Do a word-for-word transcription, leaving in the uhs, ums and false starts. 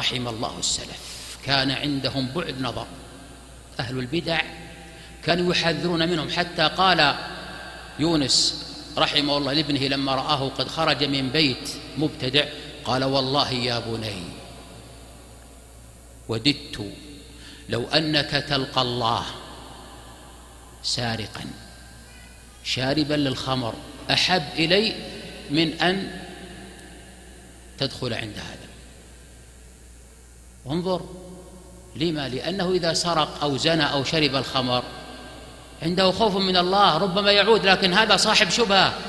رحم الله السلف، كان عندهم بعد نظر. أهل البدع كانوا يحذرون منهم، حتى قال يونس رحمه الله لابنه لما رآه قد خرج من بيت مبتدع، قال والله يا بني وددت لو أنك تلقى الله سارقا شاربا للخمر أحب إلي من أن تدخل عند هذا. انظر، لما؟ لأنه إذا سرق أو زنى أو شرب الخمر عنده خوف من الله، ربما يعود، لكن هذا صاحب شبهة